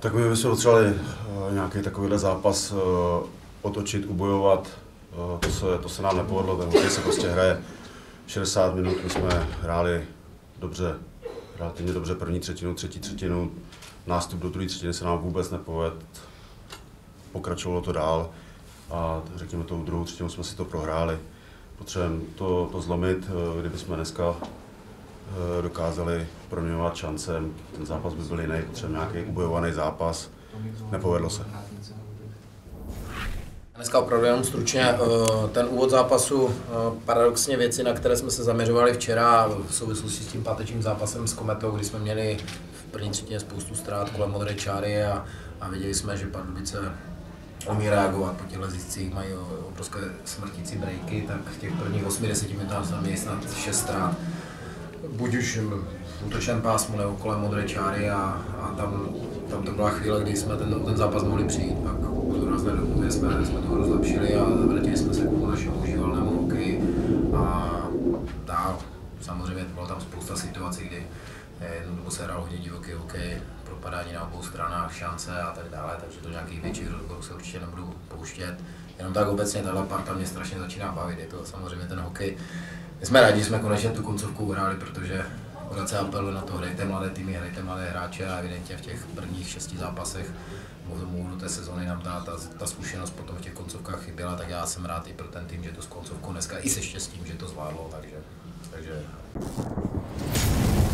Tak my bychom potřebovali nějaký takovýhle zápas otočit, ubojovat. To se nám nepovedlo, ten hokej se prostě hraje 60 minut, my jsme hráli dobře, relativně dobře první třetinu, třetí třetinu, nástup do druhé třetiny se nám vůbec nepovedl, pokračovalo to dál a řekněme tou druhou třetinu jsme si to prohráli. Potřebujeme to zlomit, kdybychom dneska dokázali proměňovat šance, ten zápas by byl jiný, potřebujeme nějaký ubojovaný zápas, nepovedlo se. Dneska opravdu jenom stručně, ten úvod zápasu, paradoxně věci, na které jsme se zaměřovali včera v souvislosti s tím pátečním zápasem s Kometou, kdy jsme měli v první třetině spoustu ztrát kolem modré čáry a viděli jsme, že Pardubice umí reagovat po těchto ziscích, mají obrovské smrtící breaky, tak v těch prvních 8-10 minutách jsme měli snad 6 ztrát. Buď už v útočném pásmu nebo kolem modré čáry a tam to byla chvíle, kdy jsme ten zápas mohli přijít. Pak po důrazné době jsme to zlepšili a vrátili jsme se k tomu našemu živelnému hokeji. A dál, samozřejmě bylo tam spousta situací, kdy jednou dobu se hrál hodně divoký hokej, propadání na obou stranách, šance a tak dále, takže do nějakých větších rozborů se určitě nebudu pouštět. Jenom tak obecně tahle parta mě strašně začíná bavit, je to samozřejmě ten hokej. My jsme rádi, že jsme konečně tu koncovku uhráli, protože pořád apeluje na to, hrajte mladé týmy, hrajte mladé hráče a evidentně v těch prvních 6 zápasech do té sezóny nám ta zkušenost potom v těch koncovkách chyběla, tak já jsem rád i pro ten tým, že to s koncovkou dneska i se štěstím, že to zvládlo, takže